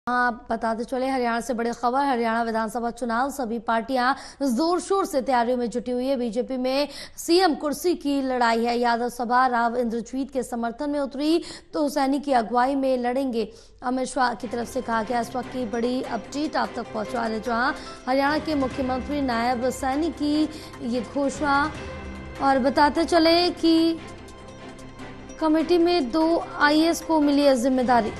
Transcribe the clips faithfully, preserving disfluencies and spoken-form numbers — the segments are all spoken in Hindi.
आप बताते चले हरियाणा से बड़ी खबर। हरियाणा विधानसभा चुनाव सभी पार्टियां जोर शोर से तैयारियों में जुटी हुई है। बीजेपी में सीएम कुर्सी की लड़ाई है। यादव सभा राव इंद्रजीत के समर्थन में उतरी तो हुसैनी की अगुवाई में लड़ेंगे। अमित शाह की तरफ से कहा गया। इस वक्त की बड़ी अपडेट आप तक पहुंचा रहे, जहां हरियाणा के मुख्यमंत्री नायब सैनी की ये घोषणा। और बताते चले कि कमेटी में दो आईएएस को मिली है जिम्मेदारी।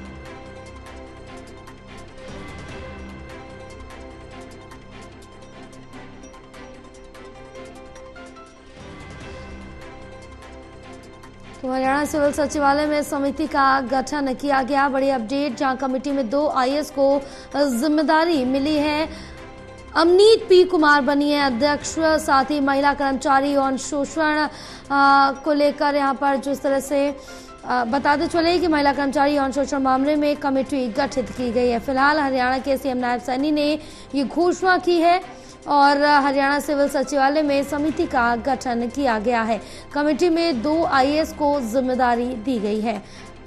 तो हरियाणा सिविल सचिवालय में समिति का गठन किया गया। बड़ी अपडेट, जहां कमेटी में दो आईएएस को जिम्मेदारी मिली है। अमनीत पी कुमार बनी है अध्यक्ष। साथ ही महिला कर्मचारी और शोषण को लेकर यहां पर जिस तरह से बताते चले कि महिला कर्मचारी यौन शोषण मामले में कमेटी गठित की गई है। फिलहाल हरियाणा के सीएम नायब सैनी ने ये घोषणा की है और हरियाणा सिविल सचिवालय में समिति का गठन किया गया है। कमेटी में दो आईएएस को जिम्मेदारी दी गई है।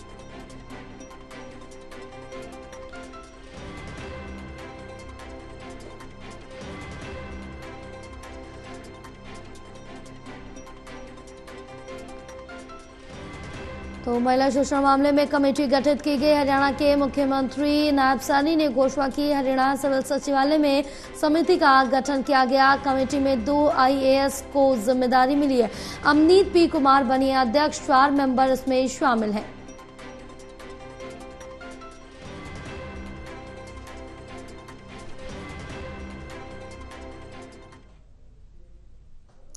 तो महिला शोषण मामले में कमेटी गठित की गई। हरियाणा के मुख्यमंत्री नायब सैनी ने घोषणा की। हरियाणा सिविल सचिवालय में समिति का गठन किया गया। कमेटी में दो आईएएस को जिम्मेदारी मिली है। अमनीत पी कुमार बनी अध्यक्ष। चार मेंबर इसमें शामिल हैं।